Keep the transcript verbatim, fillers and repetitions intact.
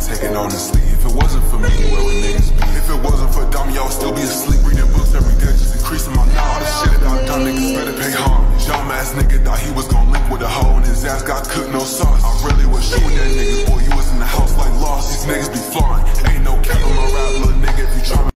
taking on the sleep. If it wasn't for me, where would niggas be? If it wasn't for dumb, y'all still be asleep. Reading books every day, just increasing my knowledge. All the shit that I've done, niggas better pay homage. Dumb ass nigga thought he was gon' link with a hoe, and his ass got cooked, no sauce. I really was shooting that niggas, boy, you was in the house like lost. These niggas be flying, ain't no cap on my rap, little nigga, if you tryna